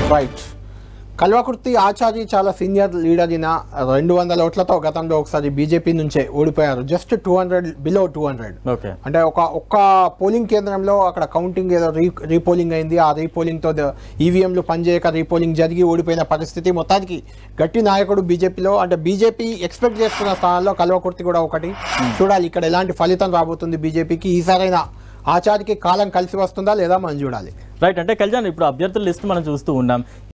Right. Kalwakurthy ఆచార్య చాలా senior leader అయిన 200 ఓట్లతో గతంలో ఒకసారి బీజేపీ నుంచే ఓడిపోయారు. Just 200 below 200. ఓకే, అంటే ఒక్క పోలింగ్ కేంద్రంలో అక్కడ కౌంటింగ్ ఏదో రీపోలింగ్ అయింది. ఆ రీపోలింగ్తో ఈవీఎంలు పనిచేయక రీపోలింగ్ జరిగి ఓడిపోయిన పరిస్థితి. మొత్తానికి గట్టి నాయకుడు బీజేపీలో, అంటే బీజేపీ ఎక్స్పెక్ట్ చేస్తున్న స్థానాల్లో కల్వకుర్తి కూడా ఒకటి. చూడాలి ఇక్కడ ఎలాంటి ఫలితం రాబోతుంది బీజేపీకి. ఈసారైనా ఆచార్యకి కాలం కలిసి వస్తుందా లేదా మనం చూడాలి. రైట్. అంటే కళ్యాణ్, ఇప్పుడు అభ్యర్థుల లిస్ట్ మనం చూస్తూ ఉన్నాం.